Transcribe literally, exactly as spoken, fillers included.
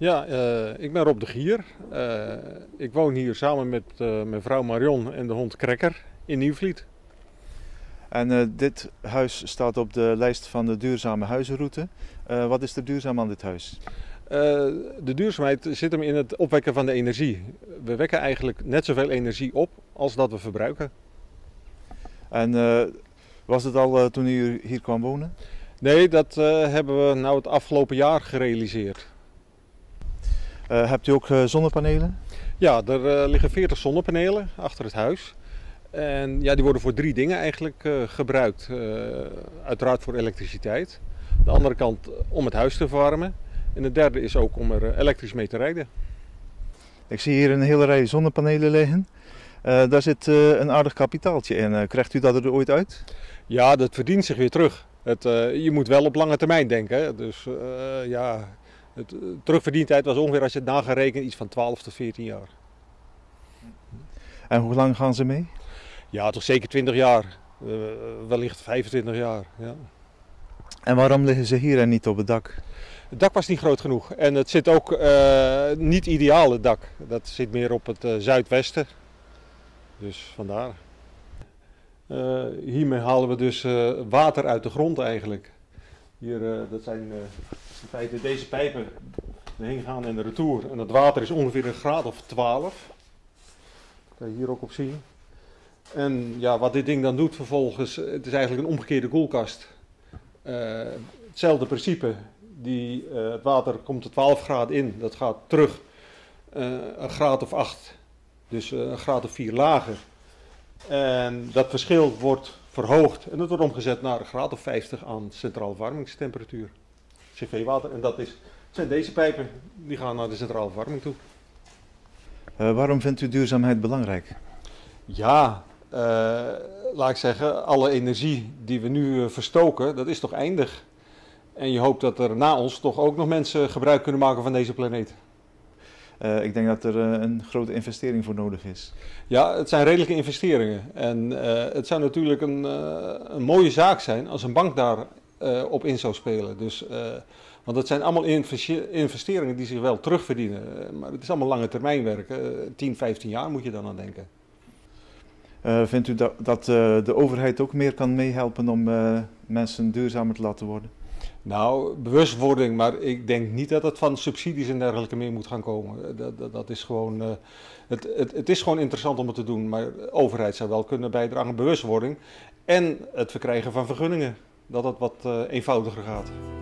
Ja, uh, ik ben Rob de Gier. Uh, ik woon hier samen met uh, mijn vrouw Marion en de hond Cracker in Nieuwvliet. En uh, dit huis staat op de lijst van de duurzame huizenroute. Uh, wat is er duurzaam aan dit huis? Uh, de duurzaamheid zit hem in het opwekken van de energie. We wekken eigenlijk net zoveel energie op als dat we verbruiken. En uh, was het al uh, toen u hier kwam wonen? Nee, dat uh, hebben we nou het afgelopen jaar gerealiseerd. Uh, hebt u ook uh, zonnepanelen? Ja, er uh, liggen veertig zonnepanelen achter het huis. En ja, die worden voor drie dingen eigenlijk uh, gebruikt. Uh, uiteraard voor elektriciteit. De andere kant om het huis te verwarmen. En de derde is ook om er elektrisch mee te rijden. Ik zie hier een hele rij zonnepanelen liggen. Uh, daar zit uh, een aardig kapitaaltje in. Uh, krijgt u dat er ooit uit? Ja, dat verdient zich weer terug. Het, uh, je moet wel op lange termijn denken. Hè? Dus uh, ja, het, uh, terugverdientijd was ongeveer, als je het na gaat rekenen, iets van twaalf tot veertien jaar. En hoe lang gaan ze mee? Ja, toch zeker twintig jaar. Uh, wellicht vijfentwintig jaar. Ja. En waarom liggen ze hier en niet op het dak? Het dak was niet groot genoeg. En het zit ook uh, niet ideaal, het dak. Dat zit meer op het uh, zuidwesten. Dus vandaar. Uh, hiermee halen we dus uh, water uit de grond eigenlijk. Hier, uh, dat zijn uh, in feite deze pijpen, de heengaan en de retour. En dat water is ongeveer een graad of twaalf. Dat kan je hier ook op zien. En ja, wat dit ding dan doet vervolgens, het is eigenlijk een omgekeerde koelkast. Uh, hetzelfde principe. Die, uh, het water komt tot twaalf graden in, dat gaat terug uh, een graad of acht. Dus uh, een graad of vier lager. En dat verschil wordt verhoogd en dat wordt omgezet naar een graad of vijftig aan centrale verwarmingstemperatuur. C V-water. En dat is, het zijn deze pijpen, die gaan naar de centrale verwarming toe. Uh, waarom vindt u duurzaamheid belangrijk? Ja, uh, laat ik zeggen, alle energie die we nu uh, verstoken, dat is toch eindig. En je hoopt dat er na ons toch ook nog mensen gebruik kunnen maken van deze planeet. Uh, ik denk dat er uh, een grote investering voor nodig is. Ja, het zijn redelijke investeringen. En uh, het zou natuurlijk een, uh, een mooie zaak zijn als een bank daar uh, op in zou spelen. Dus, uh, want het zijn allemaal investeringen die zich wel terugverdienen. Uh, maar het is allemaal lange termijn werk. Uh, tien, vijftien jaar moet je dan aan denken. Uh, vindt u dat, dat uh, de overheid ook meer kan meehelpen om uh, mensen duurzamer te laten worden? Nou, bewustwording, maar ik denk niet dat het van subsidies en dergelijke meer moet gaan komen. Dat, dat, dat is gewoon, uh, het, het, het is gewoon interessant om het te doen, maar de overheid zou wel kunnen bijdragen aan bewustwording en het verkrijgen van vergunningen, dat het wat uh, eenvoudiger gaat.